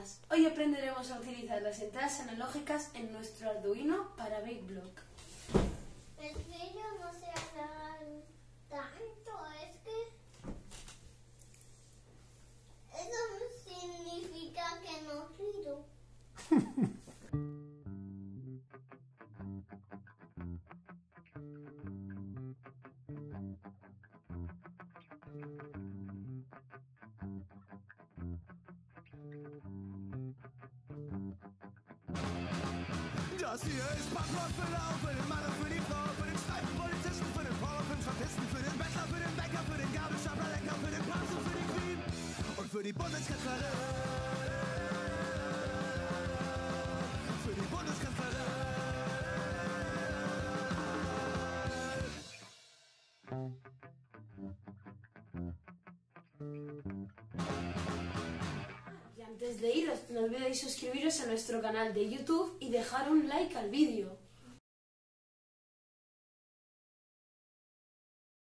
buenas. Hoy aprenderemos a utilizar las entradas analógicas en nuestro Arduino para BakeBlock. El vídeo no se alarga tanto, es que eso significa que no quiero. Das hier ist Passwort für Lauf, für den Mann und für die Frau, für den Streifenpolizisten, für den Bauer, für den Statisten, für den Bettler, für den Bäcker, für den Gabelstapler, Lenker, für den Papst und für die Queen und für die Bundeskanzlerin. Für die Bundeskanzlerin. Y antes de iros, no olvidéis suscribiros a nuestro canal de YouTube y dejar un like al vídeo.